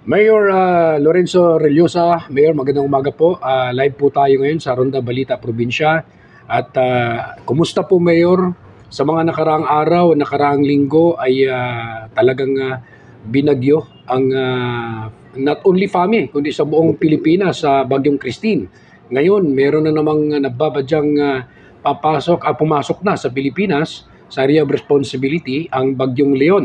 Mayor Lorenzo Rellosa, Mayor, magandang umaga po. Live po tayo ngayon sa Ronda Balita Probinsya. At kumusta po, Mayor? Sa mga nakaraang araw, nakaraang linggo ay talagang binagyo ang not only FAMI, kundi sa buong Pilipinas sa Bagyong Christine. Ngayon, meron na namang nagbabadyang pumasok na sa Pilipinas sa area of responsibility ang Bagyong Leon.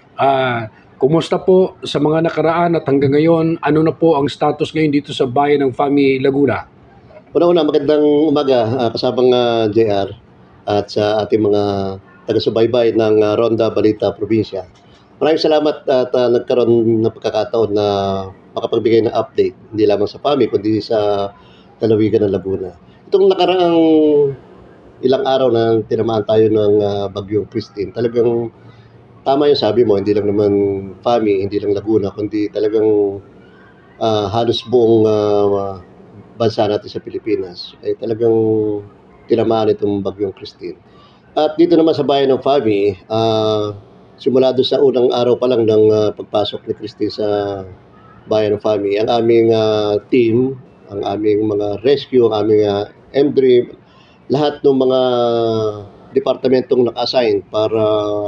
Kumusta po sa mga nakaraan at hanggang ngayon, ano na po ang status ngayon dito sa bayan ng FAMI Laguna? Una-una, magandang umaga kasamang JR at sa ating mga taga-subaybay ng Ronda Balita Probinsya. Maraming salamat at nagkaroon ng pagkakataon na makapagbigay ng update, hindi lamang sa FAMI, kundi sa lalawigan ng Laguna. Itong nakaraang ilang araw na tinamaan tayo ng Bagyong Christine, talagang tama yung sabi mo, hindi lang naman FAMI, hindi lang Laguna, kundi talagang halos buong bansa natin sa Pilipinas ay talagang tinamaan itong Bagyong Christine. At dito naman sa bayan ng FAMI, simula doon sa unang araw pa lang ng pagpasok ni Christine sa bayan ng FAMI, ang aming team, ang aming mga rescue, ang aming MDRIM, lahat ng mga departamentong naka-assign para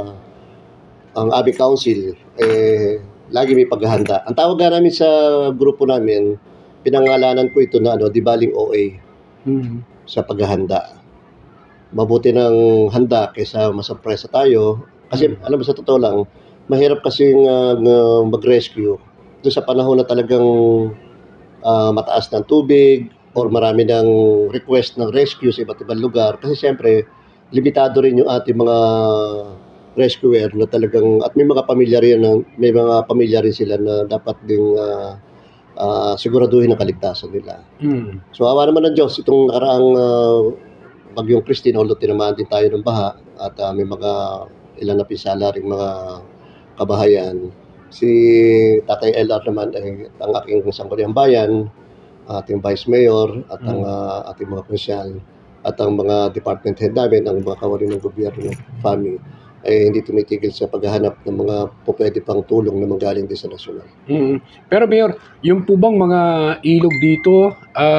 ang aming council, lagi may paghahanda. Ang tawag nga namin sa grupo namin, pinangalanan ko ito na di baling OA sa paghahanda. Mabuti ng handa kaysa masurpresa tayo. Kasi alam mo, sa totoo lang, mahirap kasing mag-rescue doon sa panahon na talagang mataas ng tubig or marami ng request ng rescue sa iba't ibang lugar. Kasi siyempre, limitado rin yung ating mga rescuer na talagang, at may mga pamilya rin sila na dapat ding siguraduhin ang kaligtasan nila. So awa naman ng Diyos, itong nakaraang Bagyong Christine, although tinamaan din tayo ng baha at may mga ilan na pinsala ring mga kabahayan. Si Tatay LR naman ay ang aking sangguniang bayan, ating Vice Mayor at ang ating mga konsyal at ang mga department head namin, ang mga kawani ng gobyerno, FAMI, ay hindi tumitigil sa paghahanap ng mga pwede pang tulong na manggaling din sa nasyonal. Pero Mayor, yung po bang mga ilog dito,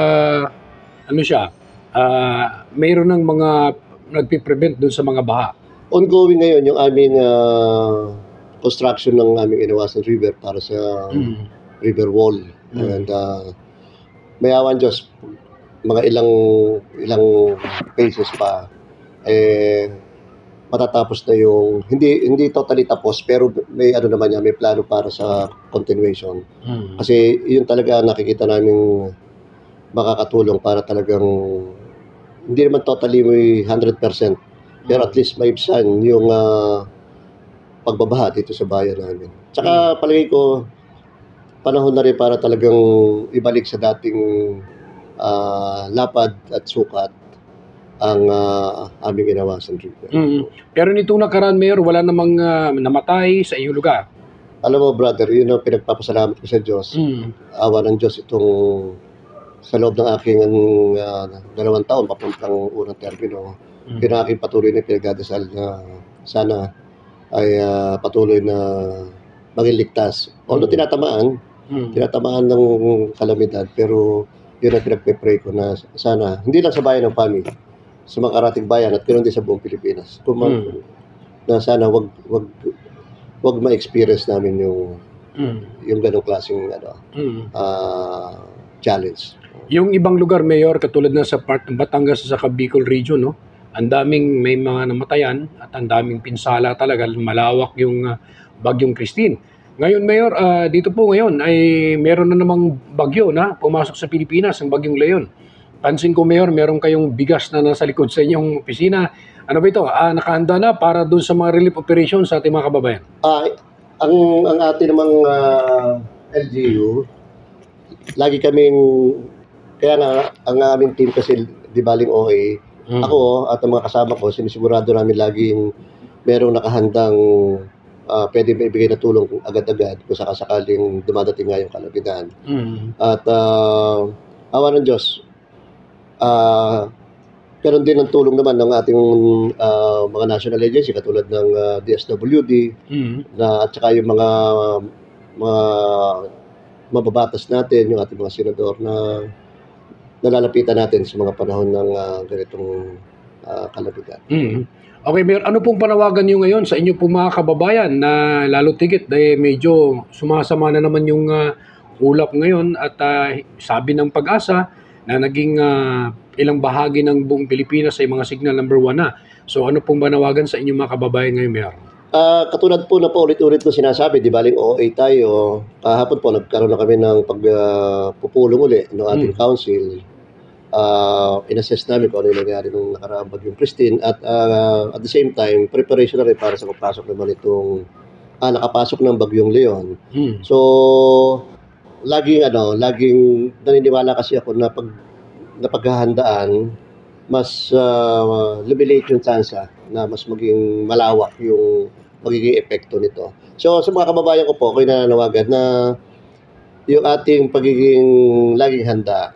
mayroon ng mga nagpiprevent doon sa mga baha? Ongoing ngayon yung aming construction ng aming Inawasan River para sa river wall. And may awan Diyos, mga ilang phases pa, matatapos na yung hindi totally tapos, pero may naman may plano para sa continuation. Kasi yun talaga nakikita namin makakatulong para talagang hindi naman totally 100%, pero at least maibsan yung pagbabaha dito sa bayan namin. Tsaka palagay ko panahon na rin para talagang ibalik sa dating lapad at sukat ang aming Inawasan River. Pero nitong nakaraan, Mayor, wala namang namatay sa iyong lugar? Alam mo, brother, yun ang pinagpapasalamat ko sa Diyos. Awa ng Diyos itong sa loob ng aking 2 taon papuntang unang termino. Yun ang aking patuloy na pinagdadasal na sana ay patuloy na maging ligtas. Although tinatamaan ng kalamidad, pero yun ang pinagpe-pray ko na sana, hindi lang sa bayan ng FAMI, sa mga karating bayan at ganoon din sa buong Pilipinas. Na sana wag ma-experience namin yung ganong klaseng challenge. Yung ibang lugar, Mayor, katulad na sa part ng Batangas sa Bicol region, no? Ang daming may mga namatayan at ang daming pinsala talaga, malawak yung Bagyong Christine. Ngayon, Mayor, dito po ngayon ay meron na namang bagyo na pumasok sa Pilipinas, ang Bagyong Leon. Pansin ko, Mayor, meron kayong bigas na nasa likod sa inyong opisina. Ano ba ito? Nakahanda na para doon sa mga relief operations sa ating mga kababayan? Ang ating namang LGU, lagi kaming, kaya nga, ang aming team kasi di baling OA, ako at ang mga kasama ko, sinisigurado namin laging merong nakahandang pwede maibigay na tulong agad-agad kung sakasakaling dumadating nga yung kalamidad. At awa ng Diyos, Meron din ang tulong naman ng ating mga national agency katulad ng DSWD na at saka yung mga mababatas natin, yung ating mga senador na nalalapitan natin sa mga panahon ng ganitong kalamidad. Okay, Mayor, ano pong panawagan niyo ngayon sa inyo pong mga kababayan na lalo tigit dahil medyo sumasama na naman yung ulap ngayon at sabi ng Pag-asa na naging ilang bahagi ng buong Pilipinas ay mga signal number 1 na. So ano pong panawagan sa inyong mga kababayan ngayon, Mayor? Katulad po na paulit-ulit ko sinasabi, di baling OA tayo, kahapon po nagkaroon na kami ng pagpupulong uli ng ating council. In-assess namin kung ano yung nangyari nung nakaraang bagyong Christine at the same time, preparation na rin para sa pagpasok naman itong nakapasok ng bagyong Leon. So, laging naniniwala kasi ako na paghahandaan, mas lumiliit yung tsansa na mas maging malawak yung magiging epekto nito. So, sa mga kababayan ko po, ako'y nananawagan na yung ating pagiging laging handa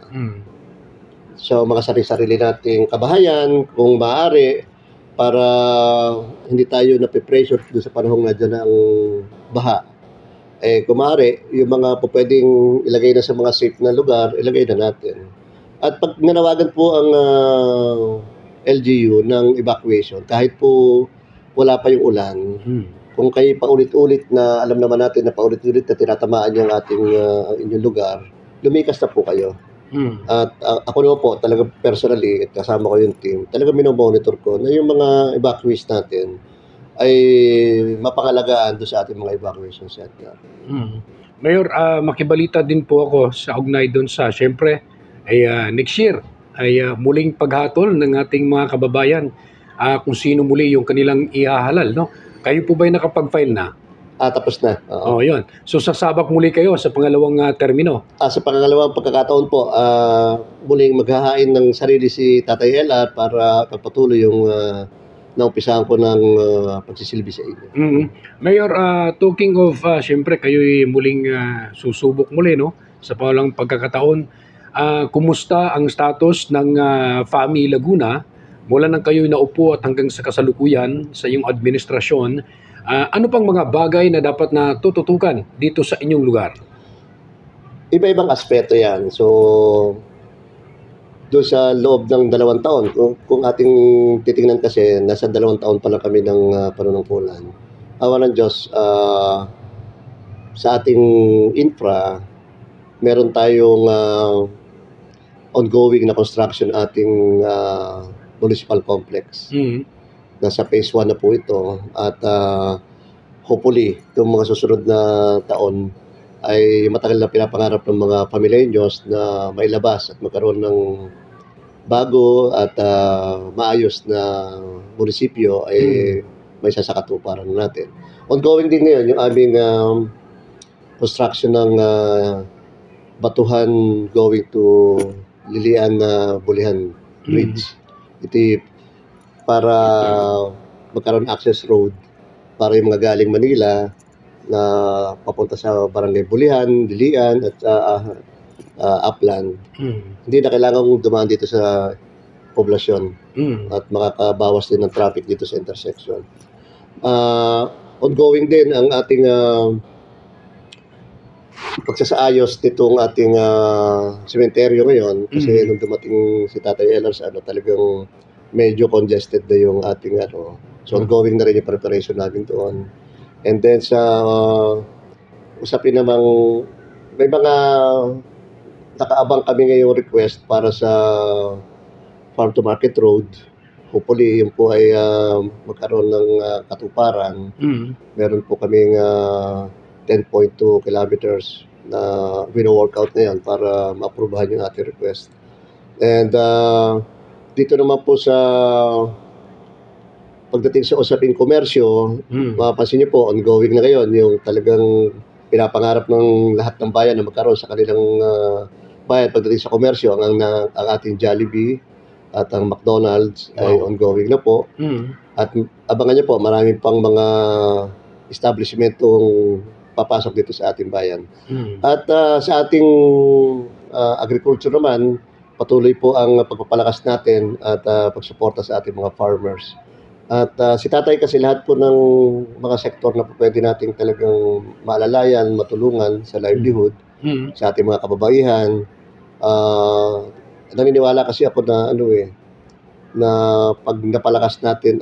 sa mga sarili nating kabahayan, kung maaari, para hindi tayo napipressure doon sa panahong nadyan ng baha. Kung maaari, yung mga po pwedeng ilagay na sa mga safe na lugar, ilagay na natin. At pag nanawagan po ang LGU ng evacuation, kahit po wala pa yung ulan, kung kayo paulit-ulit na, alam naman natin na paulit-ulit na tinatamaan yung ating inyong lugar, lumikas na po kayo. At ako naman po, talaga personally, at kasama ko yung team, talaga minomonitor ko na yung mga evacuees natin ay mapangalagaan doon sa ating mga evacuation center. Mayor, makibalita din po ako sa ugnay doon sa, syempre, ay next year ay muling paghatol ng ating mga kababayan kung sino muli yung kanilang ihahalal, no? Kayo po ba'y nakapag-file na? Tapos na. Yun. So sasabak muli kayo sa pangalawang termino? Sa pangalawang pagkakataon po, muling maghahain ng sarili si Tatay LR para pagpatuloy yung naumpisahan ko ng pagsisilbi sa inyo. Mayor, talking of, siyempre kayo'y muling susubok muli, no? Sa pangalawang pagkakataon, kumusta ang status ng FAMI Laguna mula nang kayo'y naupo at hanggang sa kasalukuyan sa iyong administrasyon? Ano pang mga bagay na dapat na tututukan dito sa inyong lugar? Iba-ibang aspeto yan. So, doon sa loob ng 2 taon, kung ating titingnan kasi, nasa 2 taon pa lang kami ng panunungkulan. Awa ng Diyos, sa ating infra, meron tayong ongoing na construction ating municipal complex. Nasa phase 1 na po ito at hopefully itong mga susunod na taon ay matagal na pinapangarap ng mga Pamileños na mailabas at magkaroon ng bago at maayos na munisipyo ay may sasakatuparan natin. Ongoing din ngayon yung aming construction ng batuhan going to Lilian Bulihan Bridge. Ito para magkaroon access road para yung mga galing Manila na papunta sa Barangay Bulihan, Lilian at Upland. Hindi na kailangan dumaan dito sa poblasyon at makakabawas din ng traffic dito sa intersection. Ongoing din ang ating pagsasaayos nitong ating sementeryo ngayon kasi nung dumating si Tatay LR sa talagang medyo congested na yung ating so ongoing na rin yung preparation natin doon. And then sa usapin namang may mga nakaabang kami ngayong request para sa farm to market road. Hopefully yun po ay magkaroon ng katuparan. Meron po kaming 10.2 kilometers na wino-workout na yan para ma-aprobahan yung ating request. And dito naman po sa pagdating sa usaping komersyo, mapapansin niyo po, ongoing na ngayon yung talagang pinapangarap ng lahat ng bayan na magkaroon sa kanilang bayan pagdating sa komersyo. Ang ating Jollibee at ang McDonald's ay ongoing na po. At abangan niyo po, marami pang mga establishmentong papasok dito sa ating bayan. At sa ating agriculture naman, patuloy po ang pagpapalakas natin at pagsuporta sa ating mga farmers. At si tatay kasi lahat po ng mga sektor na pwede nating talagang maalalayan, matulungan sa livelihood, sa ating mga kababaihan. Naniniwala kasi ako na na pag napalakas natin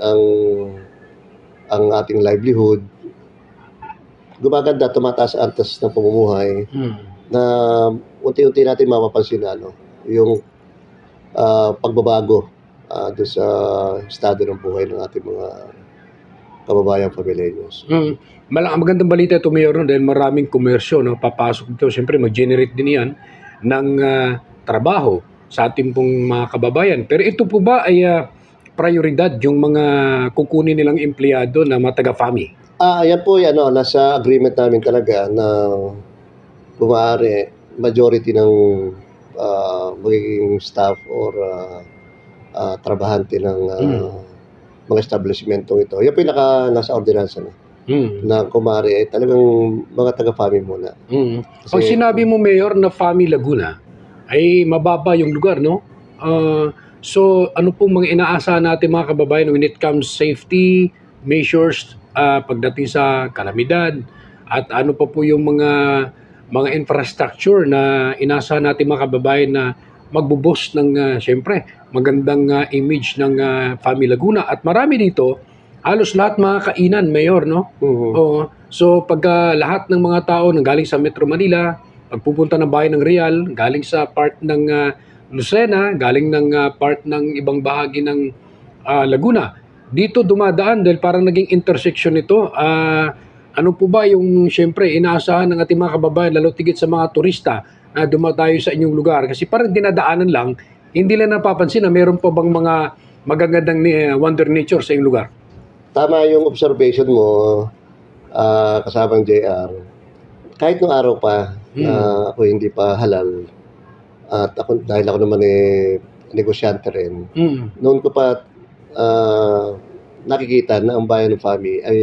ang ating livelihood, gumaganda, tumataas ang antas ng pamumuhay na unti-unti natin mapapansin na yung pagbabago doon sa estado ng buhay ng ating mga kababayang pamilyanyos. Magandang balita ito, Mayor, no? Dahil maraming komersyo papasok dito. Siyempre, mag-generate din yan ng trabaho sa ating pong mga kababayan. Pero ito po ba ay prioridad yung mga kukunin nilang empleyado na mga taga-FAMI? Yan po yan, nasa agreement namin talaga na kung maaari, majority ng magiging staff or trabahante ng mga establishmentong ito. Yan po yung nasa ordinansa na kung maaari ay talagang mga taga-FAMI muna. Kasi, pag sinabi mo, Mayor, na FAMI Laguna, ay mababa yung lugar, no? So, ano pong mga inaasahan natin mga kababayan when it comes safety measures pagdating sa kalamidad at ano pa po yung mga infrastructure na inaasahan natin mga kababayan na magbo-boost ng syempre magandang image ng FAMI Laguna at marami dito halos lahat mga kainan, Mayor, no? So pagka lahat ng mga tao nang galing sa Metro Manila, pagpupunta ng bayan ng Real, galing sa part ng Lucena, galing ng part ng ibang bahagi ng Laguna, dito dumadaan dahil parang naging intersection ito. Ano po ba yung syempre inaasahan ng ating mga kababayan lalo tigit sa mga turista na dumatayo sa inyong lugar? Kasi parang dinadaanan lang, hindi lang napapansin na meron pa bang mga magagandang wonder nature sa inyong lugar. Tama yung observation mo, kasabang JR. Kahit nung araw pa, ako hindi pa halal, at dahil ako naman negosyante rin, noon ko pa nakikita na ang bayan ng FAMI ay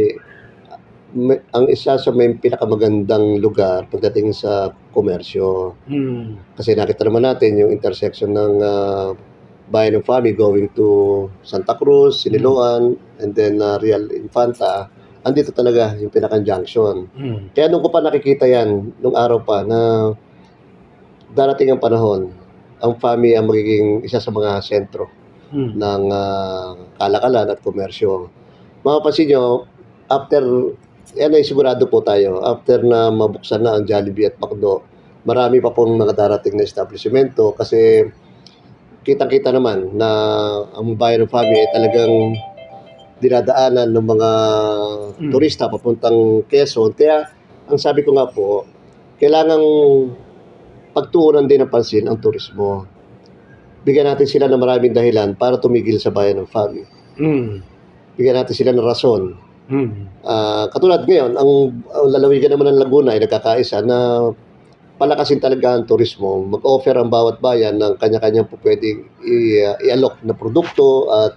ang isa sa may pinakamagandang lugar pagdating sa komersyo. Kasi nakita naman natin yung intersection ng bayan ng FAMI going to Santa Cruz, Siniloan, and then Real Infanta. Andito talaga yung pinaka-junction. Kaya nung ko pa nakikita yan, nung araw pa, na darating ang panahon, ang FAMI ang magiging isa sa mga sentro ng kalakalan at komersyo. Mapapansin nyo, after, yan ay sigurado po tayo, after na mabuksan na ang Jollibee at McDo, marami pa pong mga darating na establishmento kasi kitang-kita naman na ang bayan ng FAMI ay talagang dinadaanan ng mga turista papuntang Quezon. Kaya, ang sabi ko nga po, kailangang pagtuunan din ng pansin ang turismo. Bigyan natin sila ng maraming dahilan para tumigil sa bayan ng FAMI. Bigyan natin sila ng rason. Katulad ngayon, ang lalawigan naman ng Laguna ay nagkakaisa na palakasin talaga ang turismo. Mag-offer ang bawat bayan ng kanya-kanyang pwedeng i-alok na produkto at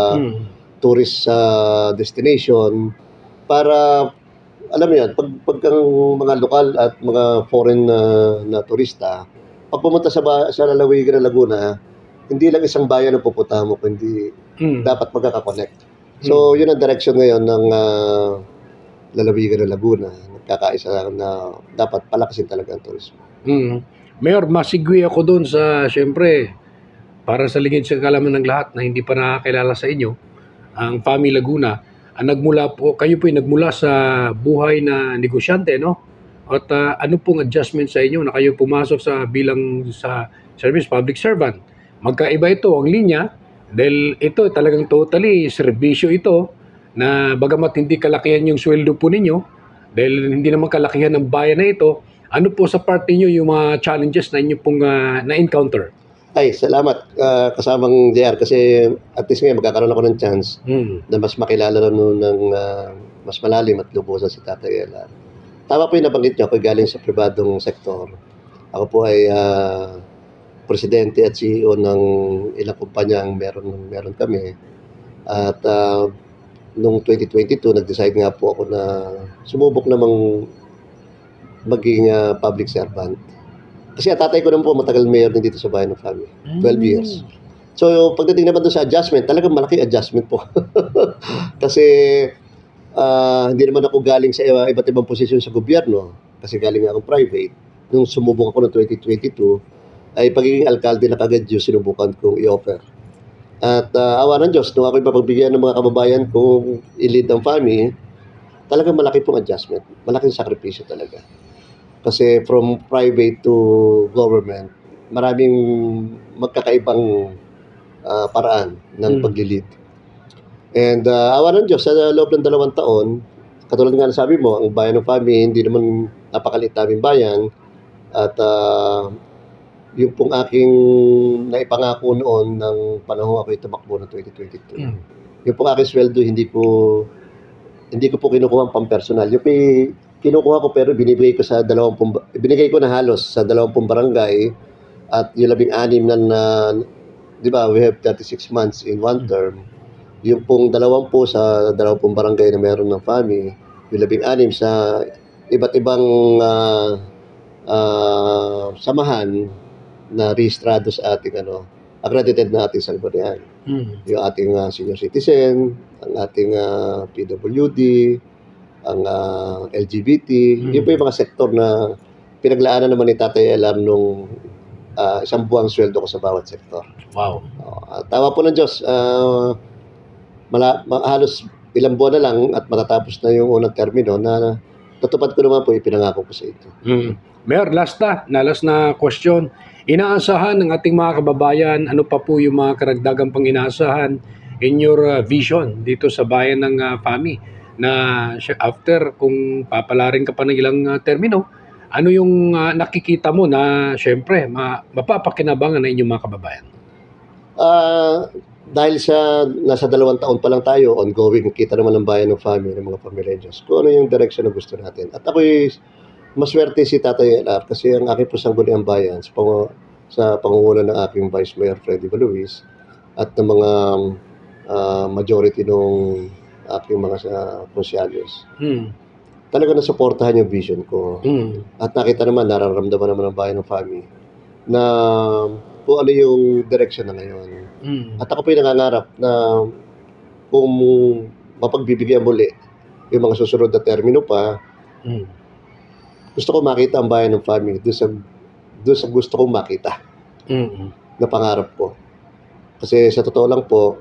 tourist destination para, alam mo yan, pag ang mga lokal at mga foreign na turista, pag pumunta sa lalawigan ng Laguna, hindi lang isang bayan ang pupuntahan mo, kundi dapat magkaka-connect. So, yun ang direction ngayon ng lalawigan ng Laguna. Nagkakaisa lang na dapat palakasin talaga ang turismo. Mayor, masigwi ako doon sa, syempre, para sa lingid sa kalaman ng lahat na hindi pa nakakilala sa inyo, ang FAMI Laguna, kayo po ay nagmula sa buhay na negosyante, no? At ano pong adjustment sa inyo na kayo pumasok sa service public servant? Magkaiba ito ang linya dahil ito talagang totally serbisyo ito na bagamat hindi kalakihan yung sweldo po ninyo dahil hindi naman kalakihan ng bayan na ito, ano po sa part ninyo yung mga challenges na inyo pong na-encounter? Ay, salamat kasamang JR kasi at least ngayon magkakaroon ako ng chance na mas makilala ng mas malalim at lubusan si Tatay Elar. Tama po yung nabanggit niyo, ako galing sa pribadong sektor. Ako po ay presidente at CEO ng ilang kumpanyang meron kami. At noong 2022, nag-decide nga po ako na sumubok namang maging public servant. Kasi tatay ko naman po matagal mayor din dito sa bayan ng FAMI. 12 years. So, pagdating naman doon sa adjustment, talagang malaki adjustment po. Kasi, hindi naman ako galing sa iba't ibang posisyon sa gobyerno. Kasi galing akong private. Nung sumubok ako noong 2022, ay pagiging alkalde na kagad yung sinubukan kong i-offer. At awa ng Diyos, nung ako'y papagbigyan ng mga kababayan kong i-lead ang family, talagang malaki pong adjustment. Malaking sakripisyo talaga. Kasi from private to government, maraming magkakaibang paraan ng paglilid. And awa ng Diyos, sa loob ng 2 taon, katulad nga na sabi mo, ang bayan ng family, hindi naman napakalit naming bayan. At yung pong aking naipangako noon ng panahon ako'y tumakbo ng 2022. Yung pong aking sweldo, hindi ko po kinukuha ang pampersonal. Yung kinukuha ko pero binibigay ko binigay ko na halos sa 20 barangay at yung 16 na di ba, we have 36 months in one term. Yung pong 20 sa 20 barangay na meron ng family, yung 16 sa iba't ibang samahan na rehistrado sa ating accredited na ating sanggunian. Yung ating senior citizen, ang ating PWD, ang LGBT, yun po yung mga sektor na pinaglaanan naman ni Tatay LR nung isang buwang sweldo ko sa bawat sektor. Wow. Tawa po ng Diyos, halos ilang buwan na lang at matatapos na yung unang termino na natupad ko naman po ipinangako ko sa ito. Mayor, last na question. Inaasahan ng ating mga kababayan, ano pa po yung mga karagdagang pang inaasahan in your vision dito sa bayan ng FAMI na after kung papalarin ka pa ng ilang termino, ano yung nakikita mo na syempre mapapakinabangan na inyong mga kababayan? Dahil nasa 2 taon pa lang tayo, ongoing, kita naman ng bayan ng FAMI, ng mga pamilyas, kung ano yung direction na gusto natin. At ako'y maswerte si Tatay LR kasi ang aking sangguniang bayan sa pangunguna ng aking Vice Mayor Freddy Valuis at ng mga majority ng aking mga konsyales. Talaga nasuportahan yung vision ko. At nakita naman, nararamdaman naman ng bayan ng FAMI na kung ano yung direction na ngayon. At ako po'y nangangarap na kung mapagbibigyan muli yung mga susunod na termino pa, gusto ko makita ang bayan ng FAMI doon sa gusto kong makita na pangarap ko. Kasi sa totoo lang po,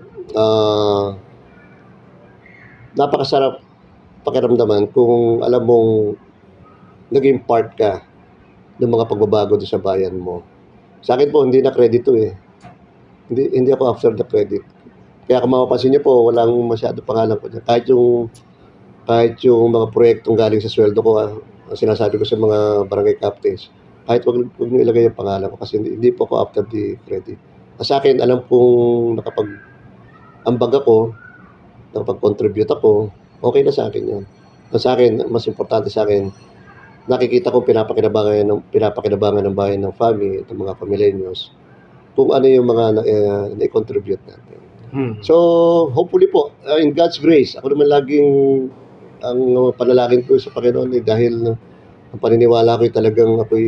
napakasarap pakiramdaman kung alam mong naging part ka ng mga pagbabago doon sa bayan mo. Sa akin po, hindi na kredito eh. Hindi ako after the credit. Kaya kung mapapansin niyo po, walang masyado pangalan ko dyan. Kahit yung mga proyektong galing sa sweldo ko, ang sinasabi ko sa mga barangay captains, kahit wag niyo ilagay yung pangalan ko kasi hindi po ako after the credit. Sa akin, alam kong nakapag-ambag ako, nakapag-contribute ako, okay na sa akin yan. Sa akin, mas importante sa akin, nakikita ko pinapakinabangan ng bayan ng FAMI, ng mga pamilyos, kung ano yung mga na-contribute natin. So, hopefully po, in God's grace, ako naman laging ang panalangin ko sa Panginoon dahil ang paniniwala ko talagang ako'y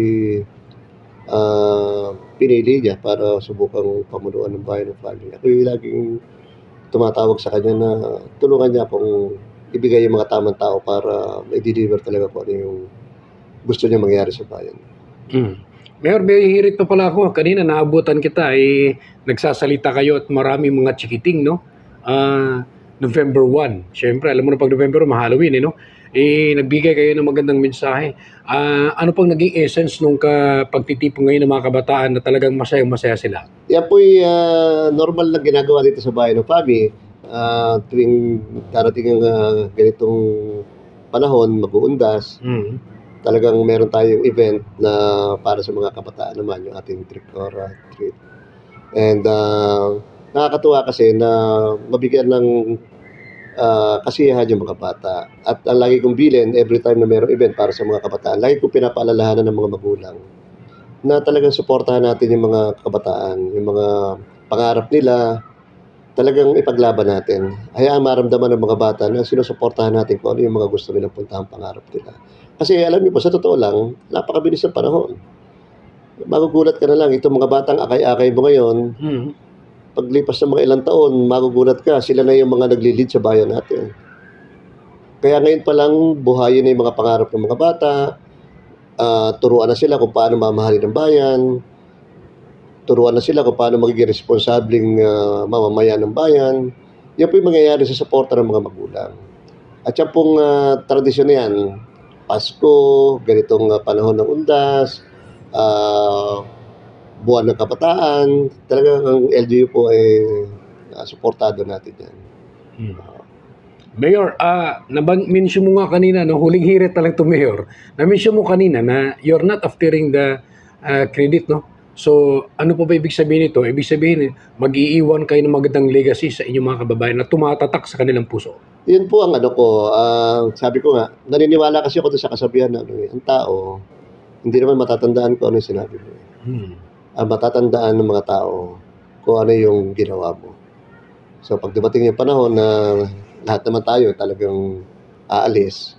pinili niya para subukang pamunuan ng bayan ng FAMI. Ako'y laging tumatawag sa kanya na tulungan niya akong ibigay yung mga tamang tao para ma-deliver talaga po ano yung gusto niya mangyari sa bayan. Mayor, may hirit pa pala ako. Kanina naabutan kita, nagsasalita kayo at maraming mga chikiting, no? November 1. Siyempre, alam mo na pag November, Halloween, no? Nagbigay kayo ng magandang mensahe. Ano pang naging essence nung pagtitipon ngayon ng mga kabataan na talagang masaya sila? Yan po'y normal na ginagawa dito sa bayan ng FAMI. Tuwing darating ang ganitong panahon, mag-uundas, talagang meron tayong event na para sa mga kabataan naman, yung ating trick or treat. And nakakatuwa kasi na mabigyan ng kasiyahan yung mga bata. At ang lagi kong bilin, every time na mayroong event para sa mga kabataan, lagi kong pinapaalalahanan ng mga magulang na talagang suportahan natin yung mga kabataan, yung mga pangarap nila, talagang ipaglaban natin. Hayaan maramdaman ng mga bata na sinusuportahan natin kung ano yung mga gusto nilang puntahan pangarap nila. Kasi alam niyo po, sa totoo lang, napakabilis ng panahon. Magugulat ka na lang, itong mga batang akay-akay mo ngayon, paglipas ng mga ilang taon, magugulat ka, sila na yung mga nagli-lead sa bayan natin. Kaya ngayon pa lang, buhayin na yung mga pangarap ng mga bata, turuan na sila kung paano mamahalin ng bayan, turuan na sila kung paano magiging responsabling mamamayan ng bayan. Yan po yung mangyayari sa suporta ng mga magulang. At yan pong tradisyon na yan, Pasko, ganitong panahon ng undas, buwan ng kabataan, talagang ang LGU po ay suportado natin yan. Mayor, na-mention mo nga kanina, no, huling hirit na lang to Mayor, na-mention mo kanina na you're not aftering the credit, no? So, ano po ba ibig sabihin nito? Ibig sabihin, mag-iiwan kayo ng magandang legacy sa inyong mga kababayan na tumatatak sa kanilang puso. Yun po ang ano ko, sabi ko nga, naniniwala kasi ako sa kasabihan na ang tao, hindi naman matatandaan ko ano yung sinabi mo. Matatandaan ng mga tao kung ano yung ginawa mo. So pag dumating yung panahon na lahat naman tayo talagang aalis,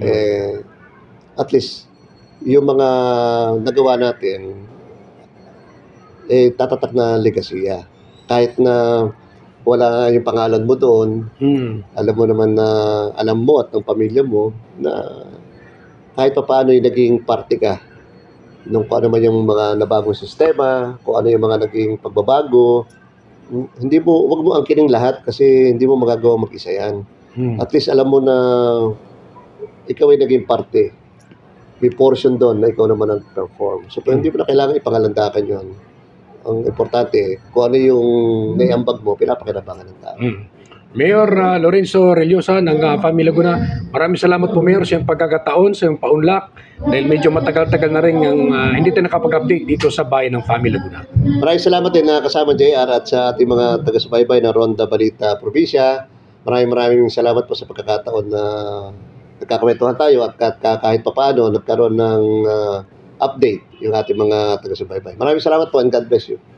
at least yung mga nagawa natin, tatatak na legasiya. Kahit na wala yung pangalan mo doon, alam mo naman na alam mo at ng pamilya mo na kahit pa paano yung naging parte ka nung kung ano man yung mga nabagong sistema, kung ano yung mga naging pagbabago, wag mo angkinin lahat kasi hindi mo magagawa mag-isa yan. At least alam mo na ikaw ay naging parte. May portion doon na ikaw naman ang perform. So, hindi mo na kailangan ipangalandakan yun. Ang importante, kung ano yung naiambag mo, pinapakinabangan ng tao. Mayor Lorenzo Reliosa ng Fami Laguna, maraming salamat po Mayor sa iyong pagkakataon, sa iyong paunlak dahil medyo matagal-tagal na rin yung hindi tayo nakapag-update dito sa bayan ng Fami Laguna. Maraming salamat din na kasama JR at sa ating mga taga-subaybay ng Ronda Balita Probinsya. Maraming salamat po sa pagkakataon na nagkakwentuhan tayo at kahit papaano nagkaroon ng update yung ating mga taga-subaybay. Maraming salamat po and God bless you.